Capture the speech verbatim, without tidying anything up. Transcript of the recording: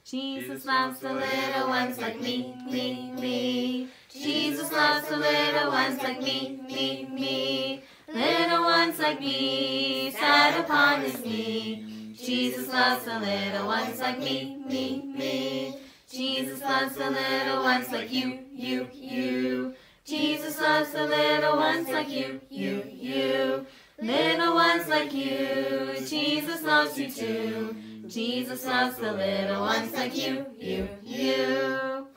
Jesus loves the little ones like me, me, me. Jesus loves the little ones like me, me, me. Little ones like me, sat upon his knee. Jesus loves the little ones like me, me, me. Jesus loves the little ones like you, you, you. Jesus loves the little ones like you, you, you. Little ones like you, Jesus loves you too. Jesus loves the little ones like you, you, you.